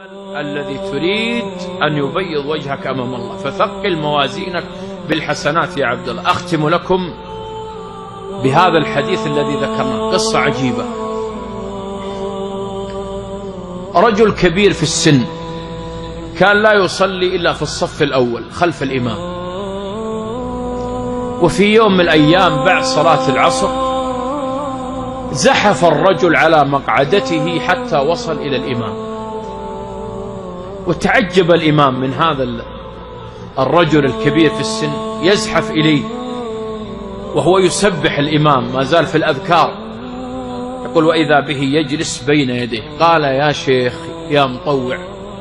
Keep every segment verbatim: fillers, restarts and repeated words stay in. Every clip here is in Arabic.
الذي تريد أن يبيض وجهك أمام الله، فثقل موازينك بالحسنات يا عبد الله. أختم لكم بهذا الحديث الذي ذكرناه، قصة عجيبة. رجل كبير في السن كان لا يصلي إلا في الصف الأول خلف الإمام، وفي يوم من الأيام بعد صلاة العصر زحف الرجل على مقعدته حتى وصل إلى الإمام، وتعجب الإمام من هذا الرجل الكبير في السن يزحف إليه وهو يسبح الإمام ما زال في الأذكار، يقول وإذا به يجلس بين يديه. قال يا شيخ يا مطوع،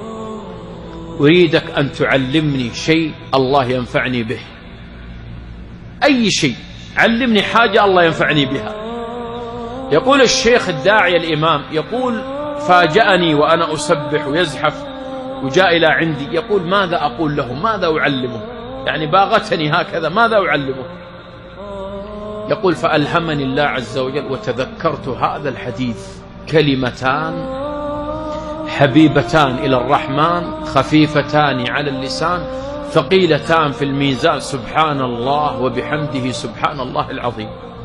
أريدك أن تعلمني شيء الله ينفعني به، أي شيء، علمني حاجة الله ينفعني بها. يقول الشيخ الداعي الإمام، يقول فاجأني وأنا أسبح ويزحف وجاء إلى عندي، يقول ماذا أقول له، ماذا أعلمه، يعني باغتني هكذا، ماذا أعلمه؟ يقول فألهمني الله عز وجل وتذكرت هذا الحديث، كلمتان حبيبتان إلى الرحمن خفيفتان على اللسان ثقيلتان في الميزان، سبحان الله وبحمده سبحان الله العظيم.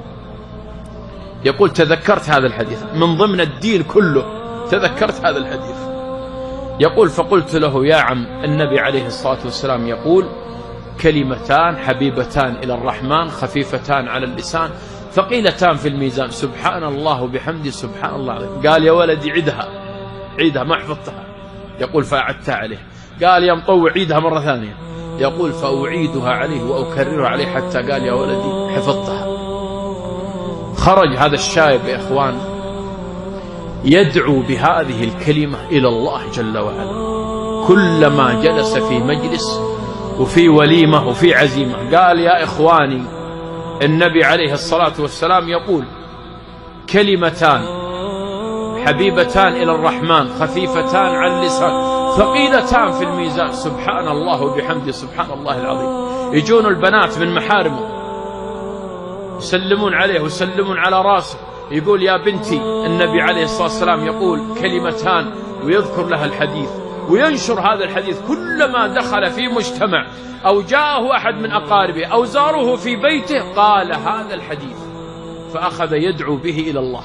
يقول تذكرت هذا الحديث من ضمن الدين كله، تذكرت هذا الحديث. يقول فقلت له يا عم، النبي عليه الصلاة والسلام يقول كلمتان حبيبتان إلى الرحمن خفيفتان على اللسان ثقيلتان في الميزان، سبحان الله وبحمده سبحان الله العظيم. قال يا ولدي عيدها، عيدها ما حفظتها. يقول فأعدتها عليه. قال يا مطوع عيدها مرة ثانية. يقول فأعيدها عليه وأكررها عليه حتى قال يا ولدي حفظتها. خرج هذا الشايب يا إخوان يدعو بهذه الكلمة إلى الله جل وعلا، كلما جلس في مجلس وفي وليمة وفي عزيمة. قال يا إخواني، النبي عليه الصلاة والسلام يقول كلمتان حبيبتان إلى الرحمن خفيفتان على اللسان ثقيلتان في الميزان، سبحان الله وبحمده سبحان الله العظيم. يجون البنات من محارمه يسلمون عليه ويسلمون على راسه، يقول يا بنتي، النبي عليه الصلاة والسلام يقول كلمتان ويذكر لها الحديث وينشر هذا الحديث. كلما دخل في مجتمع أو جاءه أحد من أقاربه أو زاره في بيته قال هذا الحديث، فأخذ يدعو به إلى الله.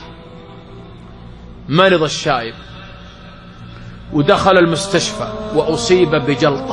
مرض الشايب ودخل المستشفى وأصيب بجلطة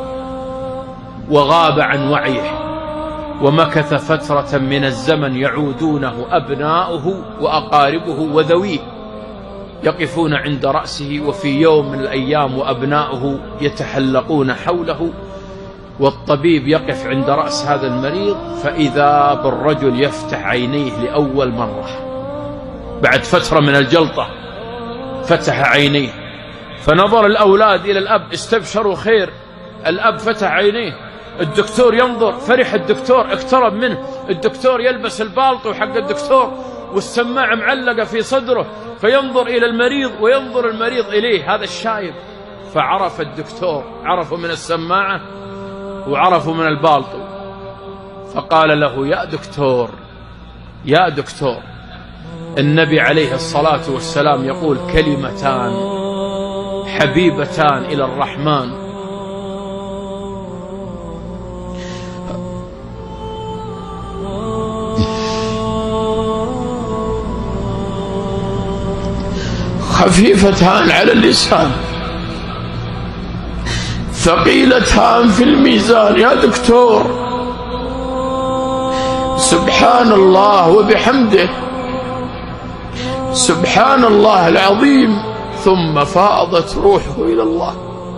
وغاب عن وعيه، ومكث فترة من الزمن يعودونه أبناؤه وأقاربه وذويه يقفون عند رأسه، وفي يوم من الأيام وأبناؤه يتحلقون حوله، والطبيب يقف عند رأس هذا المريض فإذا بالرجل يفتح عينيه لأول مرة بعد فترة من الجلطة، فتح عينيه فنظر الأولاد إلى الأب استبشروا خير. الأب فتح عينيه، الدكتور ينظر، فرح الدكتور، اقترب منه الدكتور يلبس البالطو حق الدكتور والسماعة معلقة في صدره، فينظر إلى المريض وينظر المريض إليه هذا الشايب. فعرف الدكتور، عرفوا من السماعة وعرفوا من البالطو، فقال له يا دكتور يا دكتور، النبي عليه الصلاة والسلام يقول كلمتان حبيبتان إلى الرحمن خفيفتان على اللسان ثقيلتان في الميزان. يا دكتور سبحان الله وبحمده سبحان الله العظيم. ثم فاضت روحه إلى الله،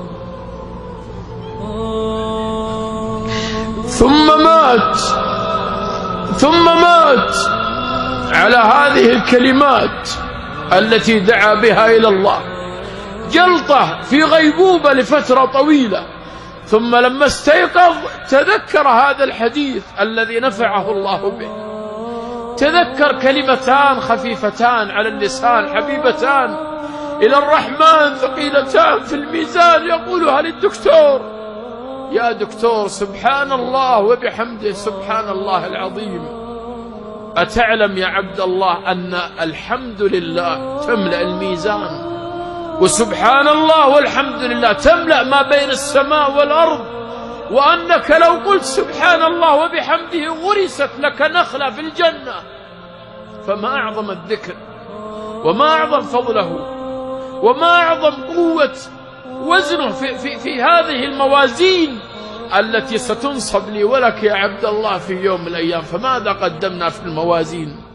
ثم مات ثم مات على هذه الكلمات التي دعا بها إلى الله. جلطة في غيبوبة لفترة طويلة، ثم لما استيقظ تذكر هذا الحديث الذي نفعه الله به، تذكر كلمتان خفيفتان على اللسان حبيبتان إلى الرحمن ثقيلتان في الميزان، يقولها للدكتور يا دكتور سبحان الله وبحمده سبحان الله العظيم. أتعلم يا عبد الله أن الحمد لله تملأ الميزان وسبحان الله والحمد لله تملأ ما بين السماء والأرض، وأنك لو قلت سبحان الله وبحمده غرست لك نخلة في الجنة. فما أعظم الذكر، وما أعظم فضله، وما أعظم قوة وزنه في, في, في هذه الموازين التي ستنصب لي ولك يا عبد الله في يوم من الأيام. فماذا قدمنا في الموازين؟